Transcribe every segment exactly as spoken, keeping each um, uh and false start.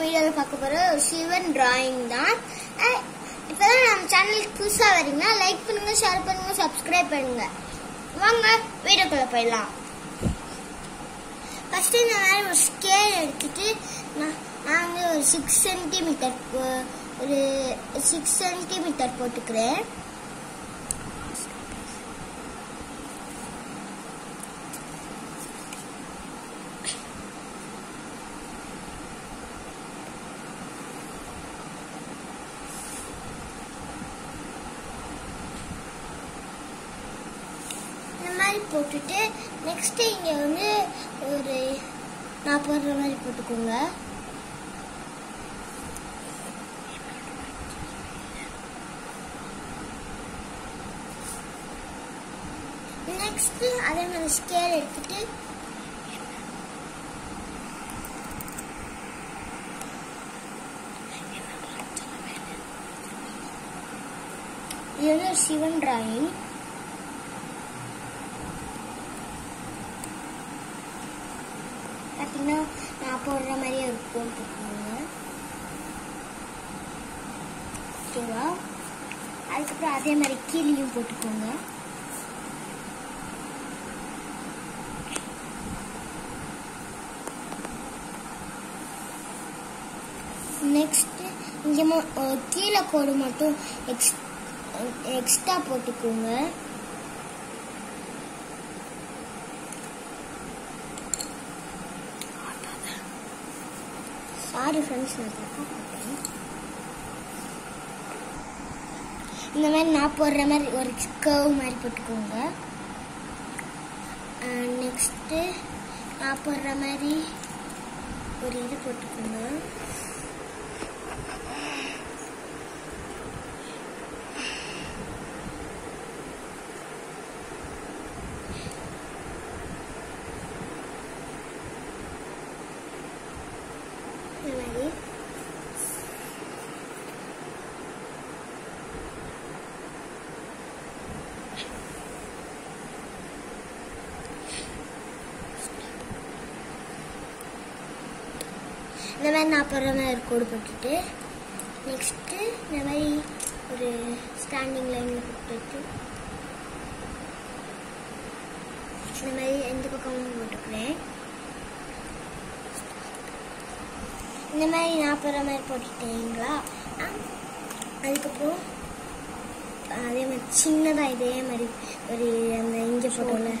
வீடியோவில் பார்க்க போகிற ஒரு சிவன் டிராயிங் தான். இப்போதான் நம்ம சேனலுக்கு புதுசாக வரீங்கன்னா லைக் பண்ணுங்க, ஷேர் பண்ணுங்க, சப்ஸ்கிரைப் பண்ணுங்க. வாங்க வீடியோக்குள்ள போயிடலாம். ஃபர்ஸ்ட் இந்த மாதிரி ஒரு ஸ்கேல் எடுத்துட்டு நான் வந்து ஒரு சிக்ஸ் சென்டிமீட்டர் ஒரு சிக்ஸ் சென்டிமீட்டர் போட்டுக்கிறேன். போட்டுட்டு நெக்ஸ்ட் இங்க வந்து ஒரு நான் போடுற மாதிரி போட்டுக்கோங்க. நெக்ஸ்ட் அதே மாதிரி ஸ்கேல் எடுத்துட்டு இது வந்து சிவன் டிராயிங். பார்த்தீங்கன்னா நான் போடுற மாதிரியே இருக்கும் போட்டுக்கோங்க. ஓகேவா? அதுக்கப்புறம் அதே மாதிரி கீழேயும் போட்டுக்கோங்க. நெக்ஸ்ட் இங்கே கீழே கோடு மட்டும் எக்ஸ் எக்ஸ்ட்ரா போட்டுக்கோங்க. சாரி ஃப்ரெண்ட்ஸ், நான் தப்பா போட்டேன். இந்த மாதிரி நான் போடுற மாதிரி ஒரு கர்வ் மாதிரி போட்டுக்கோங்க. நெக்ஸ்ட்டு நான் போடுற மாதிரி ஒரு இது போட்டுக்கோங்க. இந்த மாதிரி நான் போடுற மாதிரி ஒரு கோடு போட்டுட்டு நெக்ஸ்ட்டு இந்த மாதிரி ஒரு ஸ்டாண்டிங் லைனில் போட்டுட்டு இந்த மாதிரி எந்த பக்கமும் போட்டுக்கிறேன். இந்த மாதிரி நான் போடுற மாதிரி போட்டுட்டீங்களா? அதுக்கப்புறம் அதே மாதிரி சின்னதாக இதே மாதிரி ஒரு அந்த இங்கே போட்டோம்ல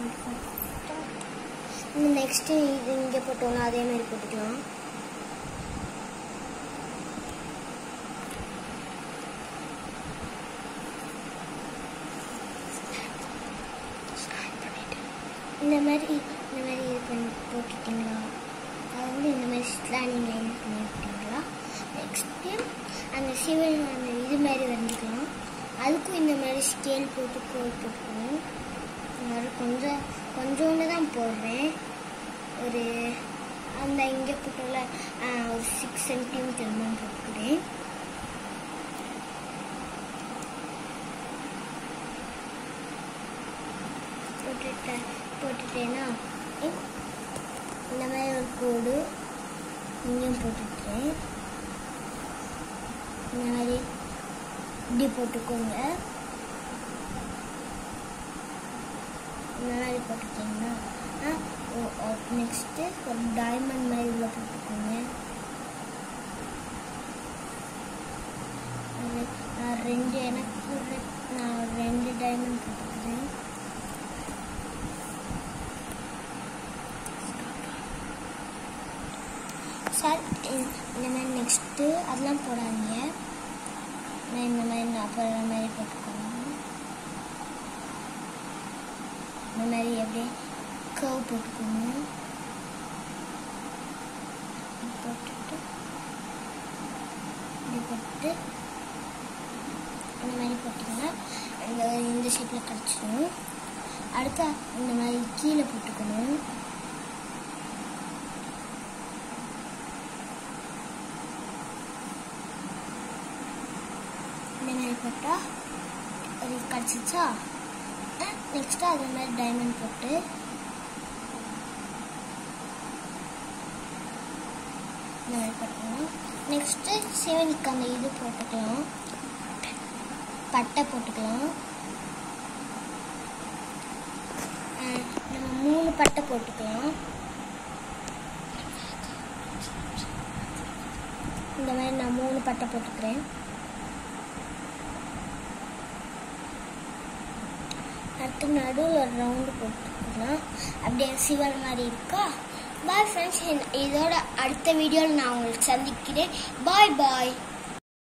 நெக்ஸ்ட்டு இது இங்கே போட்டோம்ல அதே மாதிரி போட்டுக்கலாம். இந்த மாதிரி இந்த மாதிரி இது பண்ணி போட்டுட்டிங்களா? அது வந்து இந்த மாதிரி ஸ்லாண்டிங் லைன் பண்ணி விட்டிங்களா? நெக்ஸ்ட்டு அந்த சிவன் அந்த இது மாதிரி வந்துக்கலாம். அதுக்கும் இந்த மாதிரி ஸ்கேல் போட்டு கோல் போட்டுக்கணும். அது கொஞ்சம் கொஞ்சோண்டு தான் போடுறேன். ஒரு அந்த இங்கே போட்டோம்ல ஒரு சிக்ஸ் சென்டிமீட்டர் தான் போட்டுக்கிறேன். போட்டுட்டேன் போட்டுட்டேன்னா இந்த மாதிரி ஒரு கோடு இங்கேயும் போட்டுட்டேன். இந்த மாதிரி இப்படி போட்டுக்கோங்க. இந்த மாதிரி போட்டுட்டீங்கன்னா நெக்ஸ்ட்டு ஒரு டைமண்ட் மாதிரி உள்ள போட்டுக்கோங்க. நான் ரெண்டு எனக்கு நான் ரெண்டு டைமண்ட் போட்டுக்கிறேன். சார் இந்த மாதிரி நெக்ஸ்ட்டு அதெல்லாம் போடாதீங்க. நான் இந்த மாதிரி நான் போடுற மாதிரி போட்டுக்கோங்க. இந்த மாதிரி அப்படியே கர்வ் போட்டுக்கோங்க. போட்டுட்டு இப்படி போட்டு இந்த மாதிரி போட்டிங்கன்னா இந்த இந்த ஷேப்பில் கிடச்சிடும். அடுத்து இந்த மாதிரி கீழே போட்டுக்கணும். இந்த மாதிரி போட்டால் அது கிடச்சிச்சா? நெக்ஸ்ட்டு அதே மாதிரி டைமண்ட் போட்டு இந்த மாதிரி போட்டுக்கலாம். நெக்ஸ்ட்டு சிவனுக்கு அந்த இது போட்டுக்கலாம், பட்டை போட்டுக்கலாம். நம்ம மூணு பட்டை போட்டுக்கலாம். இந்த மாதிரி நான் மூணு பட்டை போட்டுக்கிறேன். அடுத்து நடுவில் ஒரு ரவுண்டு போட்டுக்கலாம். அப்படியே சிவன் மாதிரி இருக்கா. பாய் ஃப்ரெண்ட்ஸ், இதோட அடுத்த வீடியோவில் நான் உங்களுக்கு சந்திக்கிறேன். பாய் பாய்.